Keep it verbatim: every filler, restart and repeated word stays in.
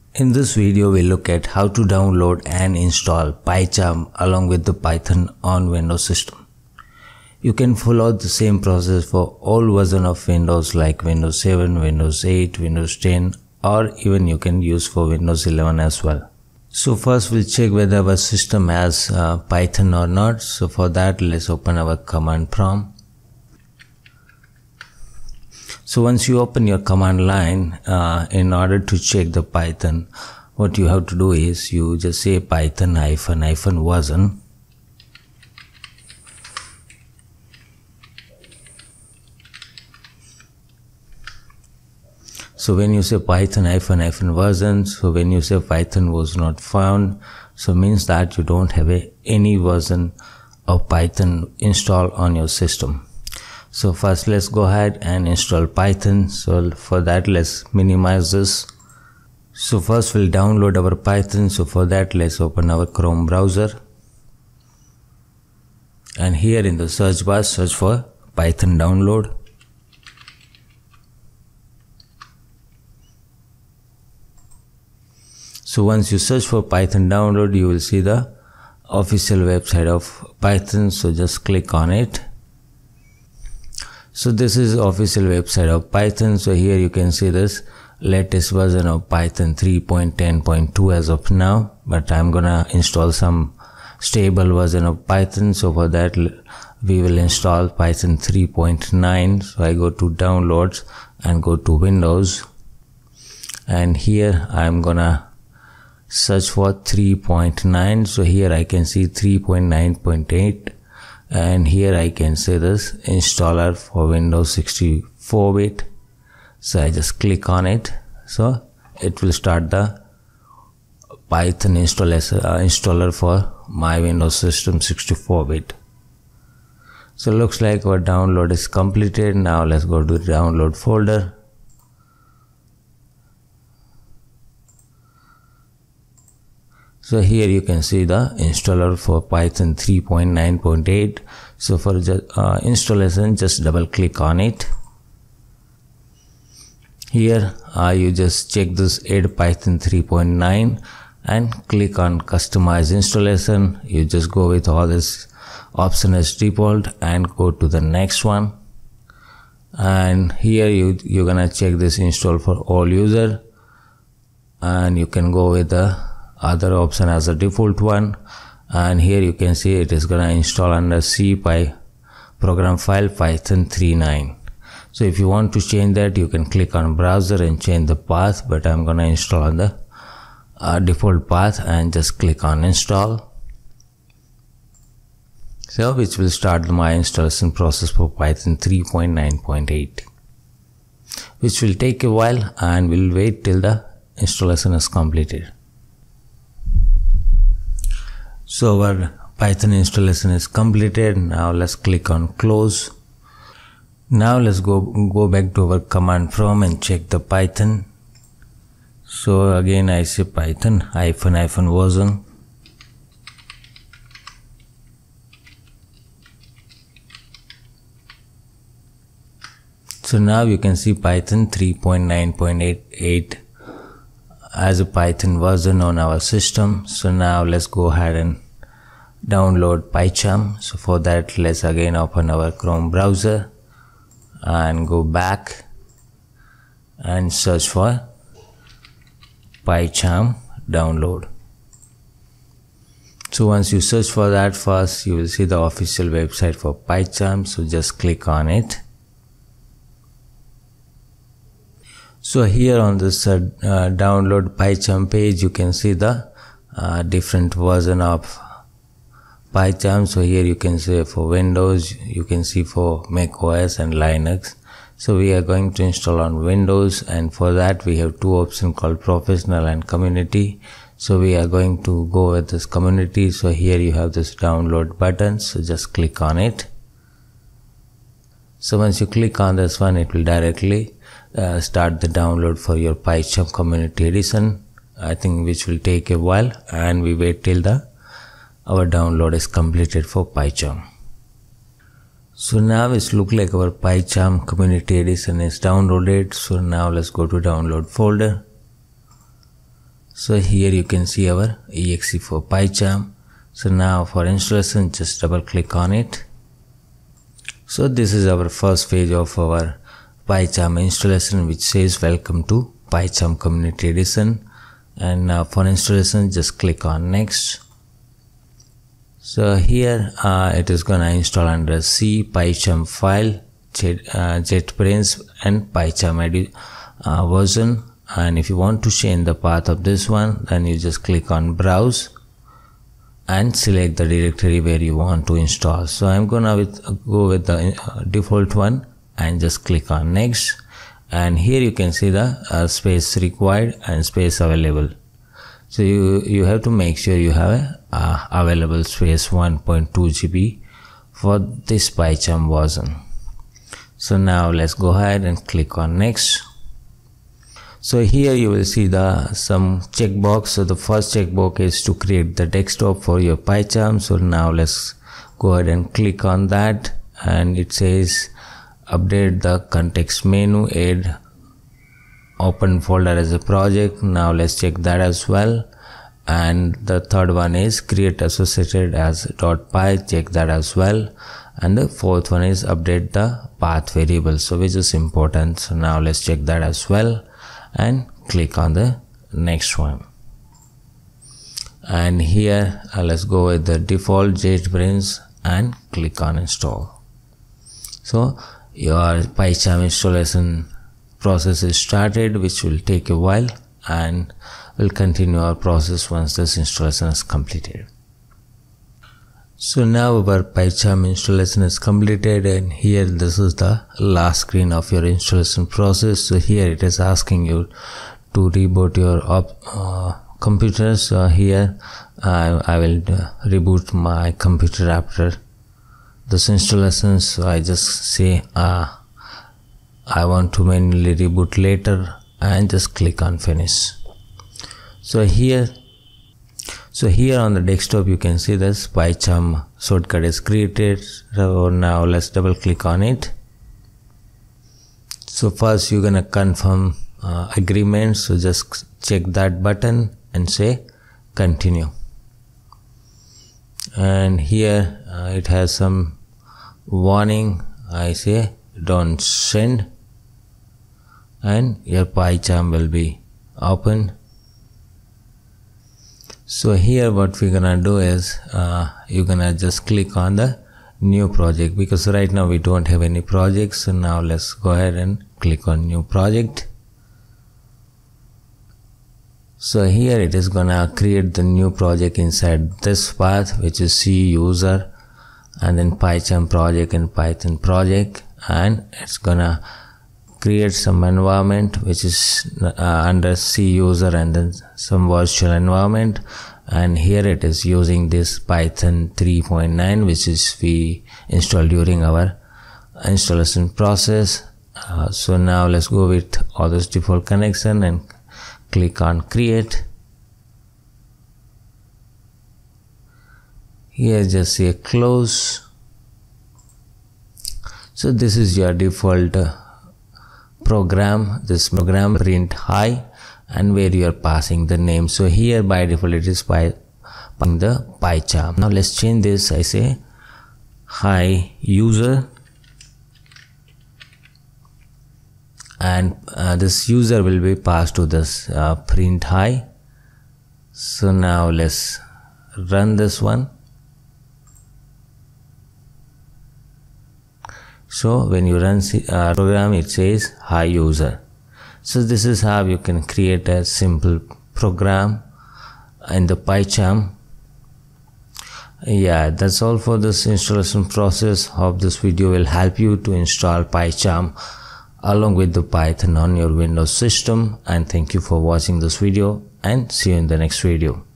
In this video, we'll look at how to download and install PyCharm along with the Python on Windows system. You can follow the same process for all versions of Windows like Windows seven, Windows eight, Windows ten, or even you can use for Windows eleven as well. So first we'll check whether our system has uh, Python or not. So for that, let's open our command prompt. So once you open your command line, uh, in order to check the Python, what you have to do is you just say Python hyphen hyphen version. So when you say Python hyphen hyphen version, so when you say Python was not found, so means that you don't have a, any version of Python installed on your system. So first let's go ahead and install Python. So for that, let's minimize this. So first we'll download our Python. So for that, let's open our Chrome browser. And here in the search bar, search for Python download. So once you search for Python download, you will see the official website of Python. So just click on it. So this is official website of Python. So here you can see this latest version of Python three point ten point two as of now, but I'm gonna install some stable version of Python. So for that, we will install Python three point nine. So I go to downloads and go to Windows, and here I'm gonna search for three point nine. So here I can see three point nine point eight, and here I can say this installer for Windows sixty-four bit. So I just click on it. So it will start the Python installer, uh, installer for my Windows system sixty-four bit. So looks like our download is completed. Now let's go to the download folder. So here you can see the installer for Python three point nine point eight. So for uh, installation, just double click on it. Here uh, you just check this add Python three point nine and click on customize installation. You just go with all this option as default and go to the next one. And here you you're gonna check this install for all user, and you can go with the other option as a default one. And here you can see it is gonna install under C Py program file Python three point nine. So if you want to change that, you can click on browser and change the path, but I'm gonna install on the uh, default path and just click on install. So which will start my installation process for Python three point nine point eight, which will take a while, and we'll wait till the installation is completed. So our Python installation is completed. Now let's click on close. Now let's go go back to our command prompt and check the Python. So again I say Python hyphen hyphen version. So now you can see Python three point nine point eight as a Python version on our system. So now let's go ahead and download PyCharm. So for that, let's again open our Chrome browser and go back and search for PyCharm download. So once you search for that, first you will see the official website for PyCharm. So just click on it. So here on this uh, uh, download PyCharm page, you can see the uh, different version of PyCharm. So here you can see for Windows, you can see for Mac O S and Linux. So we are going to install on Windows, and for that we have two options called professional and community. So we are going to go with this community. So here you have this download button. So just click on it. So once you click on this one, it will directly Uh, start the download for your PyCharm Community Edition, I think, which will take a while, and we wait till the our download is completed for PyCharm. So now it's look like our PyCharm Community Edition is downloaded. So now let's go to download folder. So here you can see our E X E for PyCharm. So now for installation, just double click on it. So this is our first page of our PyCharm installation, which says welcome to PyCharm Community Edition. And now for installation, just click on next. So here uh, it is gonna install under C, PyCharm file, Jet, uh, JetBrains and PyCharm uh, version. And if you want to change the path of this one, then you just click on browse and select the directory where you want to install. So I'm gonna with, uh, go with the uh, default one and just click on next. And here you can see the uh, space required and space available. So you you have to make sure you have a uh, available space one point two G B for this PyCharm version. So now let's go ahead and click on next. So here you will see the some checkbox. So the first checkbox is to create the desktop for your PyCharm. So now let's go ahead and click on that, and it says update the context menu, add open folder as a project. Now let's check that as well. And the third one is create associated as .py, check that as well. And the fourth one is update the path variable, so which is important. So now let's check that as well and click on the next one. And here uh, let's go with the default JetBrains and click on install. So your PyCharm installation process is started, which will take a while, and we'll continue our process once this installation is completed. So now our PyCharm installation is completed, and here this is the last screen of your installation process. So here it is asking you to reboot your op, uh, computer. So here uh, I will uh, reboot my computer after this installation. So I just say uh, I want to manually reboot later and just click on finish. So here So here on the desktop you can see this PyCharm shortcut is created. So now let's double click on it. So first you're gonna confirm uh, agreement. So just check that button and say continue. And here uh, it has some warning. I say don't send, and your PyCharm will be open. So here what we're gonna do is uh, you're gonna just click on the new project, because right now we don't have any projects. So now let's go ahead and click on new project. So here it is gonna create the new project inside this path, which is C user and then PyCharm project and Python project, and it's gonna create some environment which is uh, under C user and then some virtual environment. And here it is using this Python three point nine, which is we installed during our installation process. Uh, so now let's go with all this default connection and click on create. Here just say close. So this is your default uh, program. This program print hi, and where you are passing the name. So here by default it is by the PyCharm. Now let's change this. I say hi user, and uh, this user will be passed to this uh, print hi. So now let's run this one. So when you run uh, program, it says hi user. So this is how you can create a simple program in the PyCharm. Yeah, that's all for this installation process. Hope this video will help you to install PyCharm along with the Python on your Windows system. And thank you for watching this video, and see you in the next video.